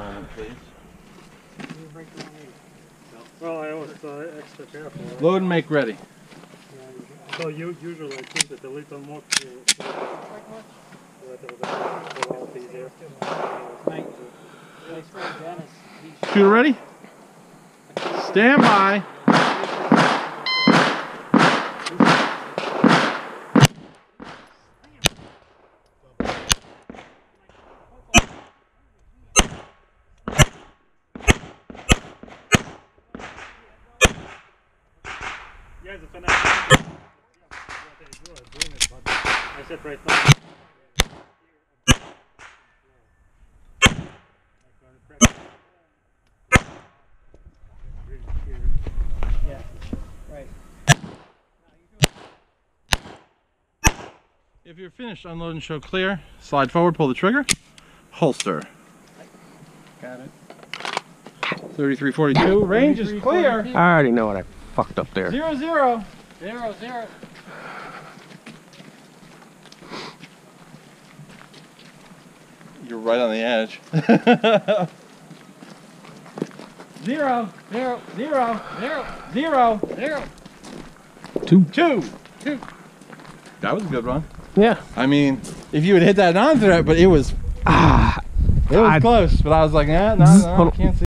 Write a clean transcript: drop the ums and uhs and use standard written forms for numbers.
moment, please. Well, I was extra careful. Right? Load and make ready. Yeah, so you usually I keep it a little more. Shooter ready? Stand by. Yeah, it's a fantastic. I said right now. Yeah, right. If you're finished, unload and show clear. Slide forward, pull the trigger. Holster. Got it. 3342. Range is clear. I already know what I fucked up there. 0 0. 0 0. You're right on the edge. 0 0 0 0 0 0 2 2 2. That was a good one. Yeah. I mean, if you had hit that non-threat, but it was close. But I was like, nah, I can't see.